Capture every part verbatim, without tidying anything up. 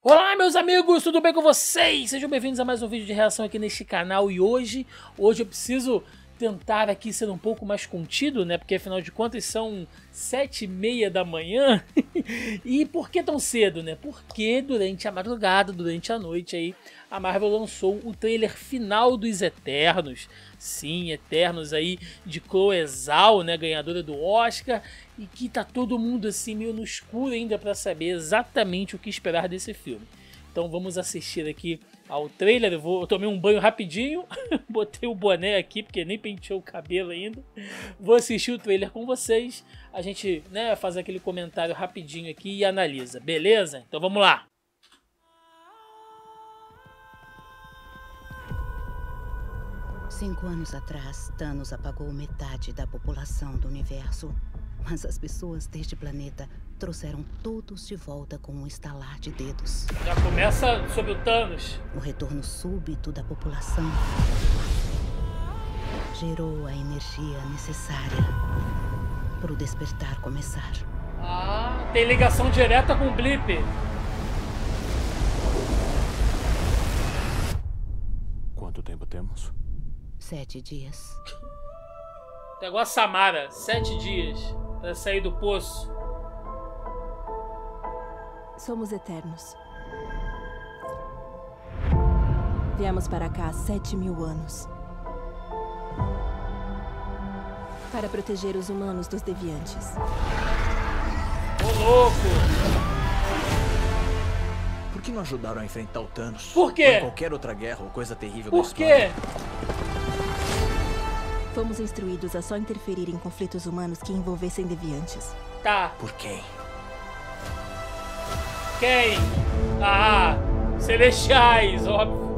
Olá meus amigos, tudo bem com vocês? Sejam bem-vindos a mais um vídeo de reação aqui neste canal. E hoje, hoje eu preciso tentar aqui ser um pouco mais contido, né? Porque afinal de contas são sete e meia da manhã. E por que tão cedo, né? Porque durante a madrugada, durante a noite aí, a Marvel lançou o trailer final dos Eternos. Sim, Eternos aí de Chloe Zhao, né? Ganhadora do Oscar. E que tá todo mundo assim meio no escuro ainda para saber exatamente o que esperar desse filme. Então vamos assistir aqui ao trailer. Eu, vou, eu tomei um banho rapidinho, botei o boné aqui porque nem penteou o cabelo ainda. Vou assistir o trailer com vocês. A gente, né, faz aquele comentário rapidinho aqui e analisa, beleza? Então vamos lá. Cinco anos atrás, Thanos apagou metade da população do universo. Mas as pessoas deste planeta trouxeram todos de volta com um estalar de dedos. Já começa sobre o Thanos. O retorno súbito da população gerou a energia necessária para o despertar começar. Ah, tem ligação direta com o Blip. Quanto tempo temos? Sete dias. Pegou a Samara, sete dias para sair do poço. Somos Eternos. Viemos para cá há sete mil anos. Para proteger os humanos dos deviantes. Ô louco! Por que não ajudaram a enfrentar o Thanos? Por quê? Ou em qualquer outra guerra ou coisa terrível da Por história? quê? Fomos instruídos a só interferir em conflitos humanos que envolvessem deviantes. Tá. Por quem? Quem? Ah, Celestiais, óbvio.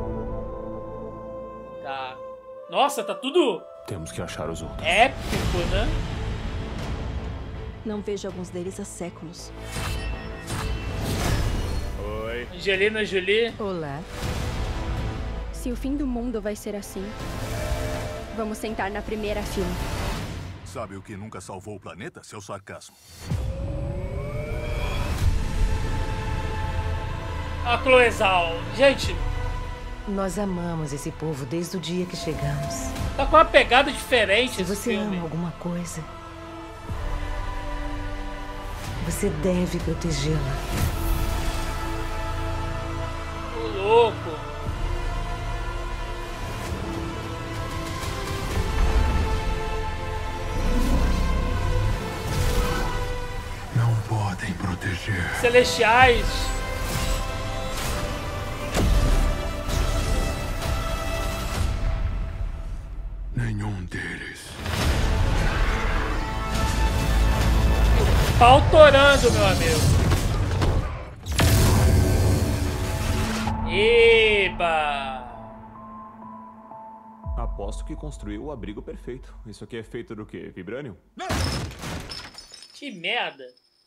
Tá. Nossa, tá tudo Temos que achar os outros. épico, né? Não vejo alguns deles há séculos. Oi. Angelina Jolie. Olá. Se o fim do mundo vai ser assim, vamos sentar na primeira fila. Sabe o que nunca salvou o planeta? Seu sarcasmo. A Chloe Zhao. Gente, Nós amamos esse povo desde o dia que chegamos. tá com uma pegada diferente Se esse você filme. ama alguma coisa, você deve protegê-la. Ô louco. Não podem proteger. Celestiais. Nenhum deles. Pau torando, meu amigo. Eba! Aposto que construiu o abrigo perfeito. Isso aqui é feito do quê? Vibranium? Que merda.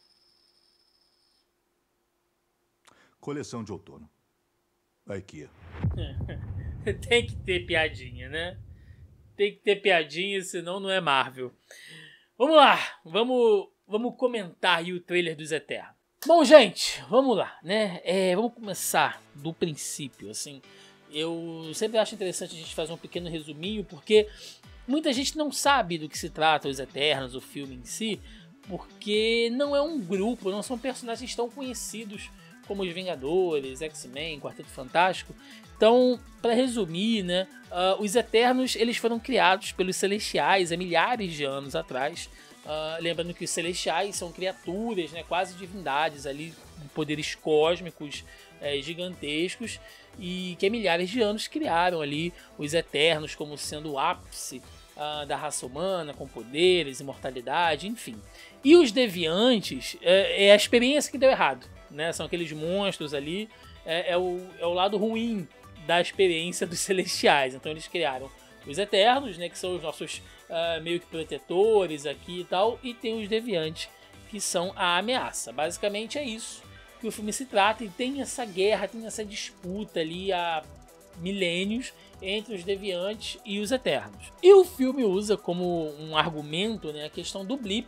Coleção de outono. A IKEA. Tem que ter piadinha, né? Tem que ter piadinha, senão não é Marvel. Vamos lá, vamos, vamos comentar aí o trailer dos Eternos. Bom, gente, vamos lá, né? É, vamos começar do princípio, assim. Eu sempre acho interessante a gente fazer um pequeno resuminho, porque muita gente não sabe do que se trata os Eternos, o filme em si, porque não é um grupo, não são personagens tão conhecidos como os Vingadores, X-Men, Quarteto Fantástico. Então, para resumir, né, uh, os Eternos eles foram criados pelos Celestiais há milhares de anos atrás. Uh, lembrando que os Celestiais são criaturas, né, quase divindades ali, com poderes cósmicos é, gigantescos, e que há milhares de anos criaram ali os Eternos como sendo o ápice uh, da raça humana, com poderes, imortalidade, enfim. E os Deviantes é, é a experiência que deu errado, né? São aqueles monstros ali, é, é, o, é o lado ruim da experiência dos Celestiais. Então eles criaram os Eternos, né, que são os nossos uh, meio que protetores aqui e tal, e tem os Deviantes, que são a ameaça. Basicamente é isso que o filme se trata, e tem essa guerra, tem essa disputa ali há milênios entre os Deviantes e os Eternos. E o filme usa como um argumento, né, a questão do blip,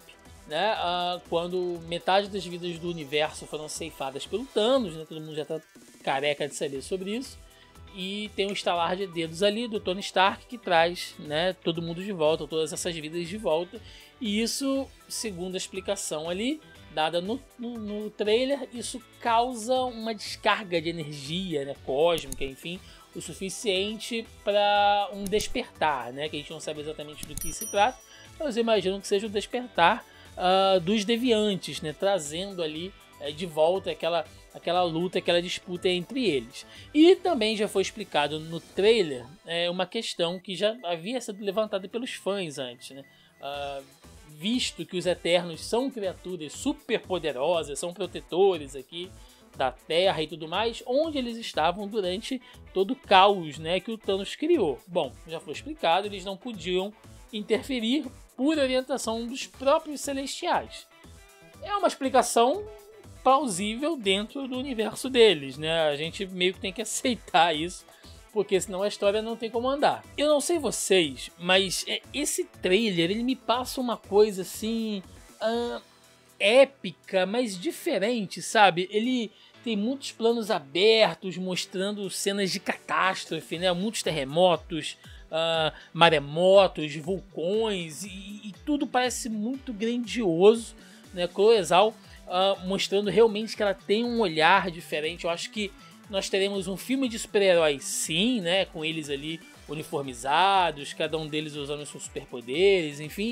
né, uh, quando metade das vidas do universo foram ceifadas pelo Thanos, né, todo mundo já tá careca de saber sobre isso, e tem um estalar de dedos ali do Tony Stark que traz, né, todo mundo de volta, todas essas vidas de volta, e isso, segundo a explicação ali, dada no, no, no trailer, isso causa uma descarga de energia, né, cósmica, enfim, o suficiente para um despertar, né, que a gente não sabe exatamente do que se trata, mas eu imagino que seja o despertar Uh, dos deviantes, né, trazendo ali uh, de volta aquela, aquela luta, aquela disputa entre eles. E também já foi explicado no trailer é, uma questão que já havia sido levantada pelos fãs antes, né? Uh, visto que os Eternos são criaturas super poderosas, são protetores aqui da Terra e tudo mais, onde eles estavam durante todo o caos, né, que o Thanos criou. Bom, já foi explicado, eles não podiam interferir por orientação dos próprios Celestiais. É uma explicação plausível dentro do universo deles, né? A gente meio que tem que aceitar isso, porque senão a história não tem como andar. Eu não sei vocês, mas esse trailer, ele me passa uma coisa assim, uh, épica, mas diferente, sabe? Ele tem muitos planos abertos, mostrando cenas de catástrofe, né? Muitos terremotos, Uh, maremotos, vulcões e, e tudo parece muito grandioso, né? Colossal, uh, mostrando realmente que ela tem um olhar diferente. Eu acho que nós teremos um filme de super-heróis, sim, né? Com eles ali uniformizados, cada um deles usando seus superpoderes, enfim,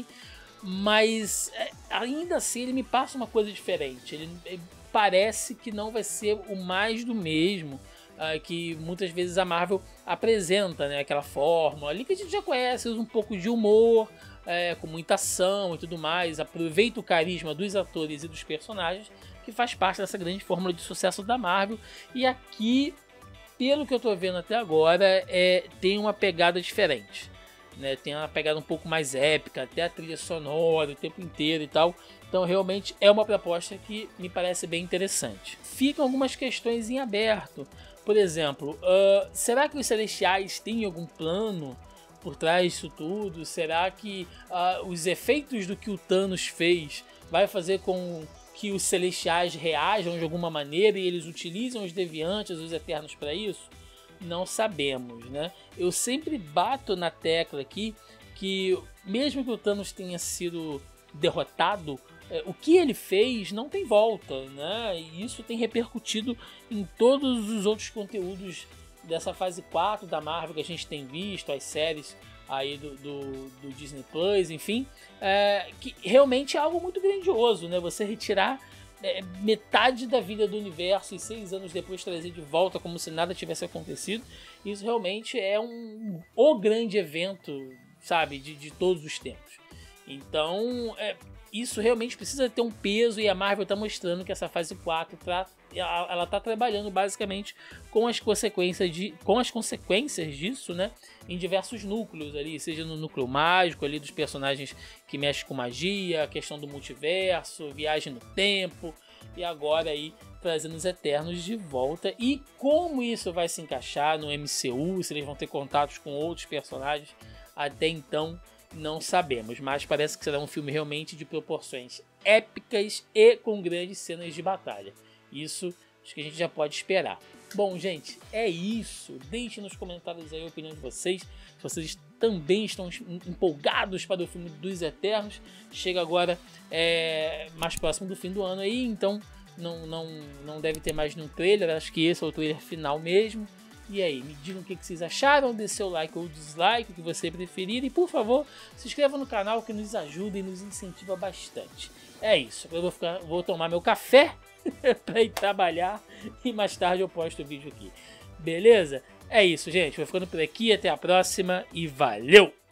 mas é, ainda assim ele me passa uma coisa diferente. Ele, ele parece que não vai ser o mais do mesmo. Uh, que muitas vezes a Marvel apresenta, né, aquela fórmula ali que a gente já conhece, usa um pouco de humor, é, com muita ação e tudo mais, aproveita o carisma dos atores e dos personagens, que faz parte dessa grande fórmula de sucesso da Marvel. E aqui, pelo que eu tô vendo até agora, é, tem uma pegada diferente, né? Tem uma pegada um pouco mais épica, até a trilha sonora o tempo inteiro e tal. Então realmente é uma proposta que me parece bem interessante. Ficam algumas questões em aberto. Por exemplo, uh, será que os Celestiais têm algum plano por trás disso tudo? Será que uh, os efeitos do que o Thanos fez vai fazer com que os Celestiais reajam de alguma maneira e eles utilizam os Deviantes, os Eternos para isso? Não sabemos, né? Eu sempre bato na tecla aqui que mesmo que o Thanos tenha sido derrotado, o que ele fez não tem volta, né? E isso tem repercutido em todos os outros conteúdos dessa fase quatro da Marvel que a gente tem visto, as séries aí do, do, do Disney Plus, enfim, é, que realmente é algo muito grandioso, né? Você retirar é, metade da vida do universo e seis anos depois trazer de volta como se nada tivesse acontecido, isso realmente é um o grande evento, sabe, de, de todos os tempos. Então, é, isso realmente precisa ter um peso e a Marvel está mostrando que essa fase quatro tá, ela está trabalhando basicamente com as consequências de, com as consequências disso, né, em diversos núcleos ali, seja no núcleo mágico ali dos personagens que mexem com magia, a questão do multiverso, viagem no tempo e agora aí trazendo os Eternos de volta. E como isso vai se encaixar no M C U, se eles vão ter contatos com outros personagens, até então não sabemos, mas parece que será um filme realmente de proporções épicas e com grandes cenas de batalha. Isso acho que a gente já pode esperar. Bom, gente, é isso. Deixem nos comentários aí a opinião de vocês. Se vocês também estão empolgados para o filme dos Eternos. Chega agora é, mais próximo do fim do ano aí, então não, não, não deve ter mais nenhum trailer. Acho que esse é o trailer final mesmo. E aí, me digam o que vocês acharam, dê seu like ou dislike, o que você preferir. E por favor, se inscreva no canal que nos ajuda e nos incentiva bastante. É isso, eu vou, ficar, vou tomar meu café para ir trabalhar e mais tarde eu posto o vídeo aqui. Beleza? É isso, gente, vou ficando por aqui, até a próxima e valeu!